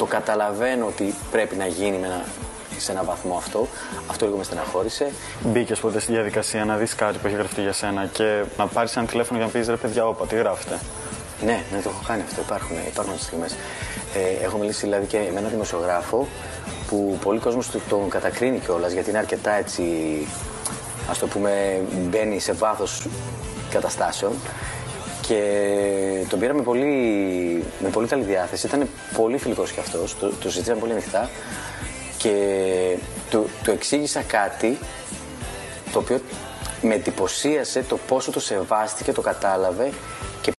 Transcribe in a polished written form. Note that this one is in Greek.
το καταλαβαίνω ότι πρέπει να γίνει σε έναν βαθμό αυτό. Αυτό λίγο με στεναχώρησε. Μπήκες ποτέ στη διαδικασία να δεις κάτι που έχει γραφτεί για σένα και να πάρεις ένα τηλέφωνο για να πεις ρε παιδιά, όπα, τι γράφετε? Ναι, το έχω κάνει αυτό. Υπάρχουν στιγμές. Έχω μιλήσει δηλαδή και με έναν δημοσιογράφο που πολλοί κόσμος τον κατακρίνει κιόλας γιατί είναι αρκετά έτσι, ας το πούμε, μπαίνει σε βάθος καταστάσεων. Και τον πήρα με πολύ καλή διάθεση. Ήταν πολύ φιλικός κι αυτός. Το συζήτησαμε πολύ ανοιχτά. Και του εξήγησα κάτι το οποίο με εντυπωσίασε το πόσο το σεβάστηκε, το κατάλαβε